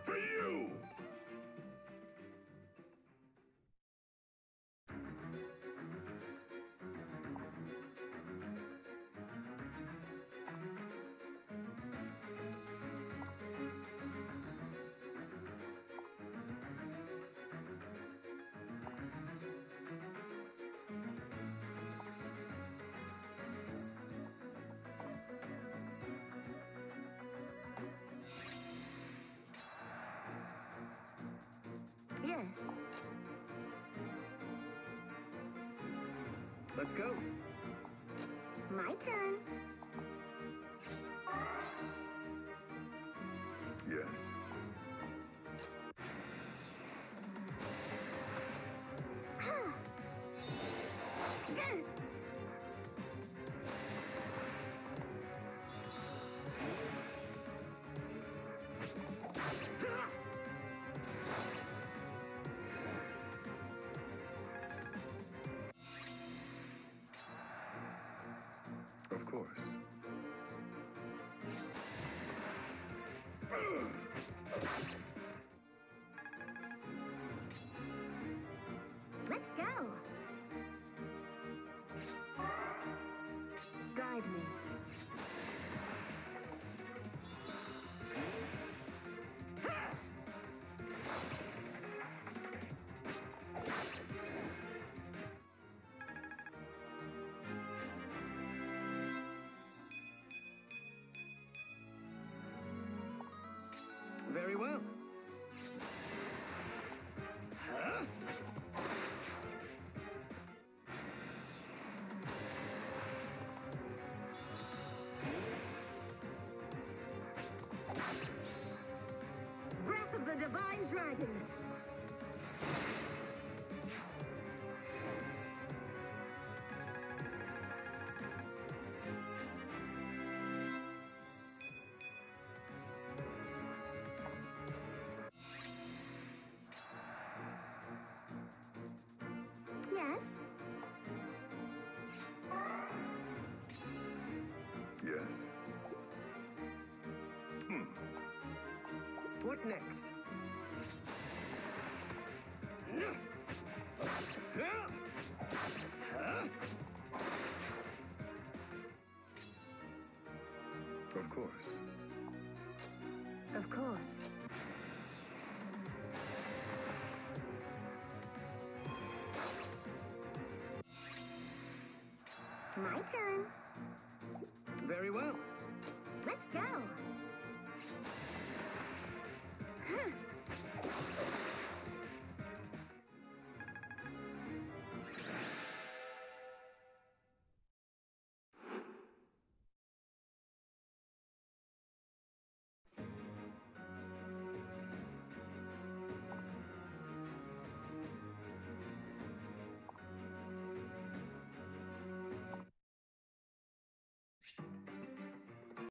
for you! Yes. Let's go. My turn. Yes. Of course. Let's go. Guide me. Very well. Huh? Breath of the Divine Dragon. Yes. Yes. What next? Of course. Of course. My turn. Very well. Let's go.